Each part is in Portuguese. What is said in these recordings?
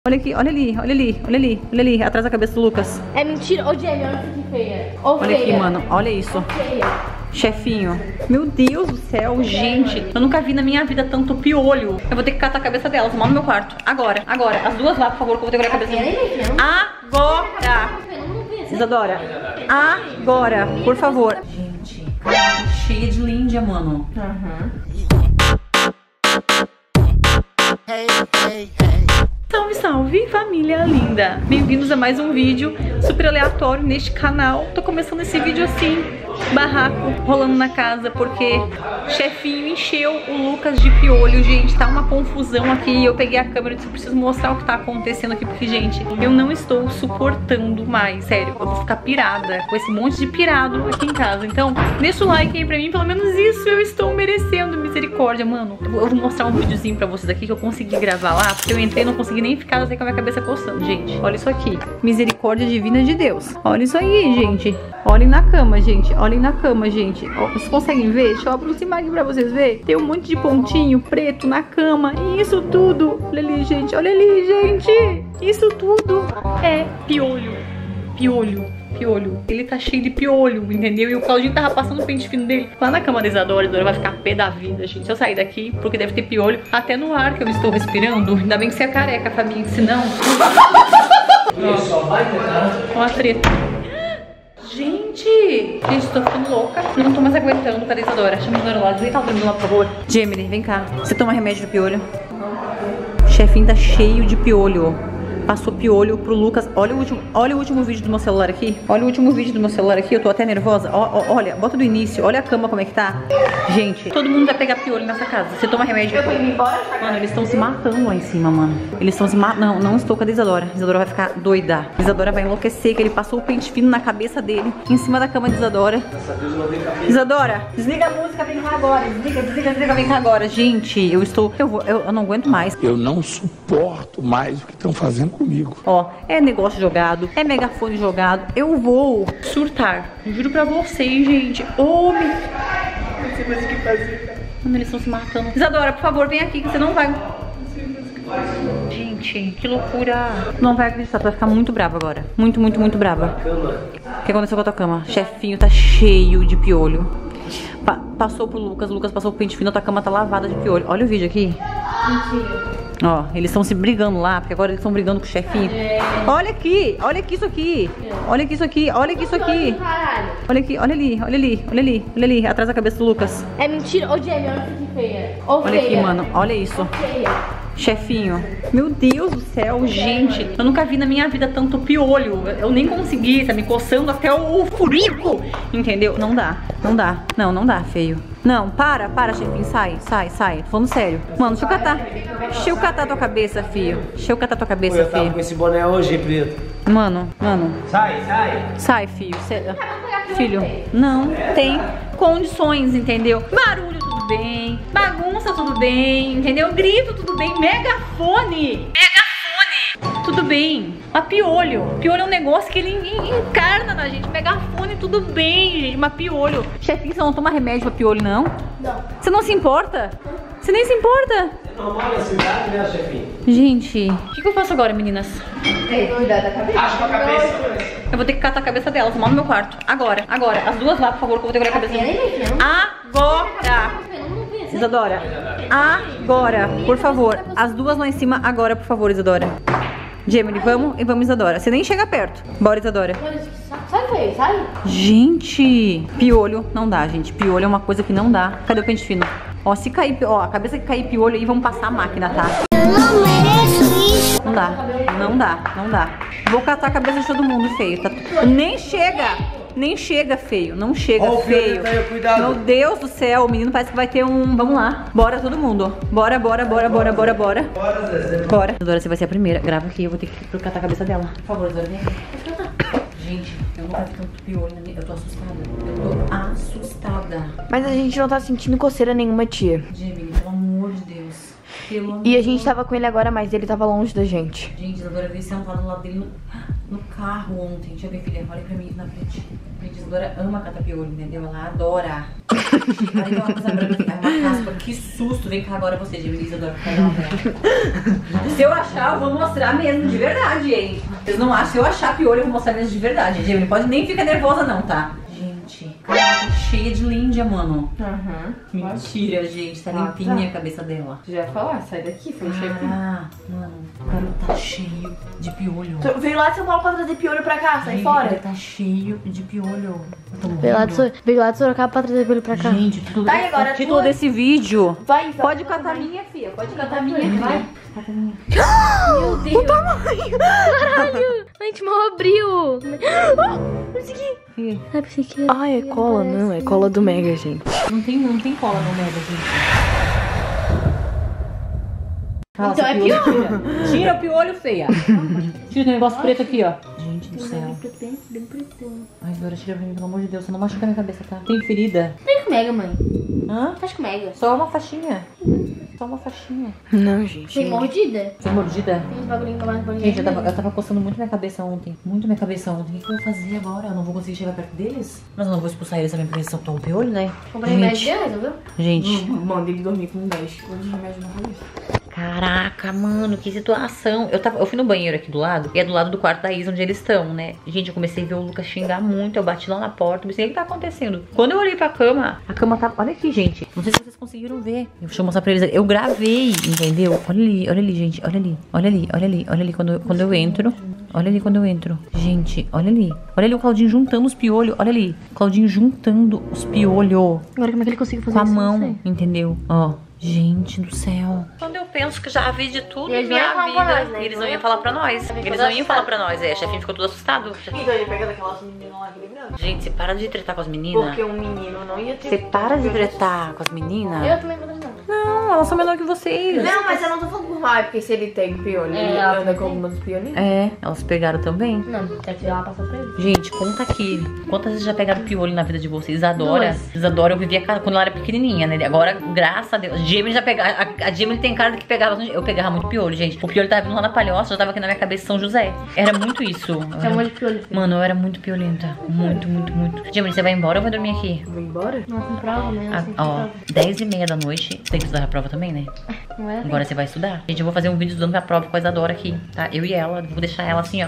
Olha aqui, olha ali, olha ali, olha ali, olha ali, atrás da cabeça do Lucas. É mentira. Ô, Jamie, olha que feia. Ô, Olha aqui, mano, olha isso. Feia. Chefinho. Meu Deus do céu, gente. Eu nunca vi na minha vida tanto piolho. Eu vou ter que catar a cabeça delas, lá no meu quarto. Agora, agora. As duas lá, por favor, que eu vou ter que olhar a cabeça delas. Agora. Isadora. Agora, por favor. Gente, cheia de líndia, mano. Salve, salve, família linda! Bem-vindos a mais um vídeo super aleatório neste canal. Tô começando esse vídeo assim, barraco rolando na casa, porque chefinho encheu o Lucas de piolho, gente. Tá uma confusão aqui. Eu peguei a câmera e disse, eu preciso mostrar o que tá acontecendo aqui, porque, gente, eu não estou suportando mais. Sério, eu vou ficar pirada com esse monte de pirado aqui em casa. Então, deixa o like aí pra mim, pelo menos isso eu estou merecendo. Misericórdia, mano. Eu vou mostrar um videozinho pra vocês aqui que eu consegui gravar lá, porque eu entrei e não consegui nem ficar assim com a minha cabeça coçando, gente. Olha isso aqui. Misericórdia divina de Deus. Olha isso aí, gente. Olhem na cama, gente. Olhem na cama, gente. Ó, vocês conseguem ver? Deixa eu aproximar aqui pra vocês verem. Tem um monte de pontinho preto na cama. E isso tudo. Olha ali, gente. Olha ali, gente. Isso tudo é piolho. Piolho. Piolho. Ele tá cheio de piolho, entendeu? E o Claudinho tava passando o pente fino dele lá na cama da Isadora. A Isadora vai ficar pé da vida, gente. Se eu sair daqui, porque deve ter piolho até no ar que eu estou respirando. Ainda bem que você é careca, Fabinho, senão... Ó a treta. Gente, tô ficando louca. Não tô mais aguentando. Cadê a Isadora? Chama a Isadora lá. Desliga o dormindo lá, por favor. Gemini, vem cá. Você toma remédio de piolho? Chefinho tá cheio de piolho. Passou piolho pro Lucas. Olha o último vídeo do meu celular aqui. Olha o último vídeo do meu celular aqui. Eu tô até nervosa. Olha, bota do início. Olha a cama como é que tá. Gente, todo mundo vai pegar piolho nessa casa. Você toma remédio. Eu vou ir embora. Mano, eles estão se matando lá em cima, mano. Eles estão se matando. Não estou com a Isadora. Isadora vai ficar doida. Isadora vai enlouquecer, que ele passou o pente fino na cabeça dele. Em cima da cama de Isadora. Isadora, desliga a música, vem cá agora. Desliga, vem cá agora. Gente, eu não aguento mais. Eu não suporto mais o que estão fazendo comigo. Ó, é negócio jogado, é megafone jogado. Eu vou surtar. Juro pra vocês, gente. Ô, meu... Não sei mais o que fazer, cara. Mano, eles estão se matando. Isadora, por favor, vem aqui que você não vai... Gente, que loucura. Não vai acreditar, tu vai ficar muito brava agora. Muito brava. O que aconteceu com a tua cama? Chefinho tá cheio de piolho. Passou pro Lucas, o Lucas passou pro pente fino, a tua cama tá lavada de piolho. Olha o vídeo aqui. Mentira. Ó, eles estão se brigando lá, porque agora eles estão brigando com o chefinho. Olha aqui isso aqui. Olha aqui isso aqui, olha aqui isso aqui. Olha aqui, olha ali, atrás da cabeça do Lucas. É mentira. Ô, Jamie, olha que feia. Ô, olha aqui, mano, olha isso. Chefinho, meu Deus do céu, gente. Eu nunca vi na minha vida tanto piolho. Eu nem consegui, tá me coçando até o furico. Entendeu? Não dá. Não dá, feio. Não, para, chefinho, sai. Tô falando sério. Mano, deixa eu catar tua cabeça, filho. Deixa eu catar tua cabeça, filho. Eu tava com esse boné hoje, preto. Mano. Sai. Sai, filho. Filho, não tem condições, entendeu? Barulho, tudo bem. Bagunça, tudo bem, entendeu? Grito, tudo bem. Megafone, tudo bem. Mas piolho é um negócio que ele encarna na gente. Megafone, tudo bem, gente. Mas piolho. Chefinho, você não toma remédio pra piolho, não? Não. Você não se importa? Você nem se importa? É normal nessa idade, né, chefinho? Gente, o que eu faço agora, meninas? Cuidado da cabeça. Acho que a cabeça. Eu vou ter que catar a cabeça delas, lá no meu quarto. Agora. As duas lá, por favor, que eu vou ter que olhar a cabeça delas. Agora. Isadora. Agora, por favor. As duas lá em cima, agora, por favor, Isadora. Gemini, vamos, Isadora. Você nem chega perto. Bora, Isadora. Sai, feio, sai. Gente, piolho não dá, gente. Piolho é uma coisa que não dá. Cadê o pente fino? Ó, se cair, ó, a cabeça que cair piolho aí, vamos passar a máquina, tá? Eu não mereço isso. Não dá. Vou catar a cabeça de todo mundo, feio. Tá... Nem chega, feio. Não chega, ó, feio. Aí, cuidado. Meu Deus do céu, o menino parece que vai ter um... Vamos lá. Bora, todo mundo. Bora. Bora, Zezé. Bora. Isadora, você vai ser a primeira. Grava aqui, eu vou ter que catar a cabeça dela. Por favor, Isadora, vem aqui. Gente, eu nunca vi tanto piolho na minha... Eu tô assustada. Mas a gente não tá sentindo coceira nenhuma, tia. Gemini, pelo amor de Deus. E a gente tava com ele agora, mas ele tava longe da gente. Gente, Isadora veio sentar do lado dele. no carro ontem. Deixa eu ver, filha, olha pra mim na frente. A Isadora ama catar piolho, entendeu? Ela adora. Olha que é uma coisa branca, é uma caspa. Que susto. Vem cá agora você, Gemini, Isadora. Se eu achar, eu vou mostrar mesmo, de verdade, hein? Vocês não acham? Se eu achar piolho, eu vou mostrar mesmo de verdade. Gemini, pode nem ficar nervosa não, tá? Gente, cara, tá cheia de líndia, mano. Mentira, gente. Tá limpinha a cabeça dela. Já ia falar, sai daqui, foi cheio. Ah, mano, o garoto tá cheio de piolho. Veio lá de São Paulo pra trazer piolho pra cá, sai Ele fora. tá cheio de piolho. Veio lá de Sorocaba pra trazer ele pra cá. Gente, o título, Tá, e agora o título desse vídeo. Vai, Pode catar minha, filha. Pode catar minha, vai. Cata minha. Meu Deus. O tamanho. Caralho. A gente mal abriu. Ai, pensei que era. Ai, é cola, não. É cola do Mega, gente. Não tem cola no Mega, gente. Então é piolho. Tira o piolho, feia. Tira o negócio preto aqui, ó. Gente do céu. Bem pretão. Ai, agora tira pra mim, pelo amor de Deus. Você não machuca minha cabeça, tá? Tem ferida? Tá com Mega, mãe. Hã? Tá com Mega. Só uma faixinha. Só uma faixinha. Não, gente. Tem mordida? Foi mordida? Tem uns bagulhinhos mais bagulhinhos. Gente, eu tava coçando muito minha cabeça ontem. Muito minha cabeça ontem. O que eu vou fazer agora? Eu não vou conseguir chegar perto deles? Mas eu não vou expulsar eles também porque eles estão com piolho, né? Comprei remédio dela, resolveu? Gente. Manda ele dormir com 10 quilos de remédio na cabeça. Caraca, mano, que situação. Eu fui no banheiro aqui do lado, e é do lado do quarto da Isa, onde eles estão, né? Gente, eu comecei a ver o Lucas xingar muito. Eu bati lá na porta, pensei, o que tá acontecendo? Quando eu olhei pra cama, a cama tá... Olha aqui, gente. Não sei se vocês conseguiram ver. Deixa eu mostrar pra eles. Eu gravei, entendeu? Olha ali, gente. Olha ali. Olha ali, olha ali, olha ali quando eu entro. Olha ali quando eu entro. Gente, olha ali. Olha ali o Claudinho juntando os piolhos. Olha ali. Claudinho juntando os piolhos. Agora como é que ele conseguiu fazer Com a isso? mão, entendeu? Ó. Gente do céu. Quando eu penso que já vi de tudo em minha vida, eles não iam falar pra nós. Eles não iam falar pra nós. A chefinha ficou tudo assustado. Então ele pega daquelas meninas lá equilibrando. Gente, você para de tretar com as meninas. Porque um menino não ia ter. Você para de tretar com as meninas. Eu também vou terminar. Não, elas são menor que vocês. Não, mas eu não tô falando por mal, é porque se ele tem piolho, ele anda com algumas piolinhas. É, elas pegaram também. Não, quer tirar ela passar pra ele. Gente, conta aqui. Quantas vezes já pegaram piolho na vida de vocês? Isadora, eu vivia quando ela era pequenininha, né? Agora, graças a Deus. Jamie já pegava. A Jamie tem cara de que pegava. Eu pegava muito piolho, gente. O piolho tava vindo lá na Palhoça, já tava aqui na minha cabeça São José. Era muito isso. Chamou de piolho. Mano, eu era muito piolenta. Muito, muito, muito. Jamie, você vai embora ou vai dormir aqui? Vou embora? Não, com prova mesmo. Assim, Ó, 10h30 da noite. Você tem que estudar a prova também, né? Não é? Agora você vai estudar. Gente, eu vou fazer um vídeo estudando pra prova com a Isadora aqui, tá? Eu e ela. Vou deixar ela assim, ó,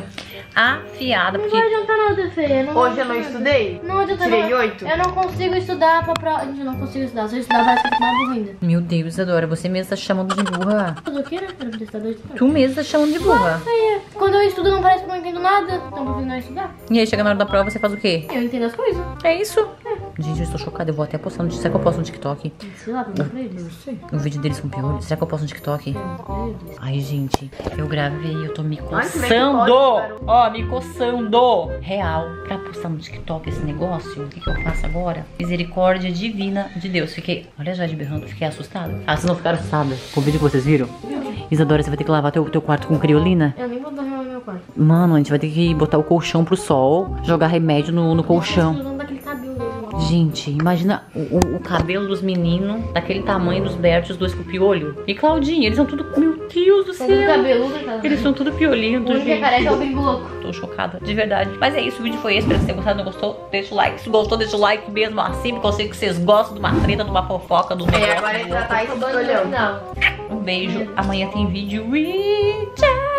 afiada. Não Porque... vai adiantar nada, Fê. Hoje eu não estudei? Não adianta Tirei nada. 8? Eu não consigo estudar pra prova. Gente, eu não consigo estudar. Se eu estudar, vai ficar mais burro ainda. Meu Deus, Isadora, você mesmo tá chamando de burra. Fazer o quê, né? Eu não preciso estudar. Tu mesmo tá chamando de burra. Quando eu estudo, não parece que eu não entendo nada. Então, eu prefiro não estudar. E aí, chega na hora da prova, você faz o quê? Eu entendo as coisas. É isso. Gente, eu estou chocada. Eu vou até postar no... Será que eu posto no TikTok? Sei lá, pra eles. O vídeo deles com piolho? Será que eu posto no TikTok? Ai, gente, eu gravei, eu tô me coçando. Ó, me coçando. Real. Pra postar no TikTok esse negócio, o que eu faço agora? Misericórdia divina de Deus. Fiquei... Olha a Jade berrando, fiquei assustada. Ah, vocês não ficaram assustadas com o vídeo que vocês viram? Isadora, você vai ter que lavar teu quarto com criolina? Eu nem vou dormir no meu quarto. Mano, a gente vai ter que botar o colchão pro sol, jogar remédio no colchão. Eu tô daquele cabelo dele. Gente, imagina o cabelo dos meninos, daquele tamanho dos Bert, os dois com piolho. E Claudinha, eles são tudo... Meu Deus do São tudo céu. cabeludo, cara. Eles são tudo piolento, O único que gente. careca é o gringo louco. Tô chocada, de verdade. Mas é isso, o vídeo foi esse. Espero que vocês tenham gostado. Não gostou? Deixa o like. Se gostou, deixa o like mesmo assim, porque eu sei que vocês gostam de uma treta, de uma fofoca, do negócio. Agora ele já tá Tô escolhendo. não. Um beijo. Amanhã tem vídeo. Tchau!